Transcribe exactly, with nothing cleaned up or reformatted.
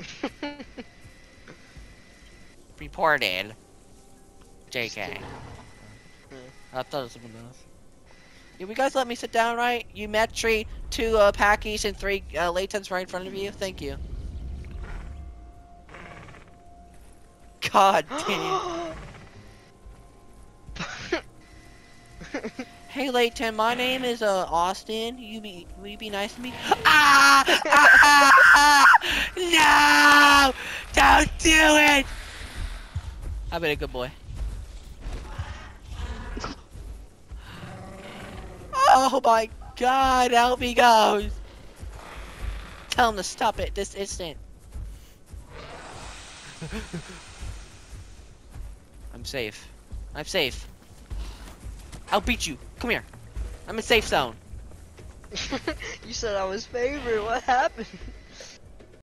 Reported. J K. Yeah. I thought it was someone else. You guys let me sit down, right? You Metri, two uh, Packies, and three uh, Latents right in front of you. Thank you. God damn. Hey, Layton, my name is uh Austin. You be, will you be nice to me? Ah! Ah! No! Don't do it! I've been a good boy. Oh my God! Help me, Ghost! Tell him to stop it this instant. I'm safe. I'm safe. I'll beat you. Come here. I'm in safe zone. You said I was favorite. What happened?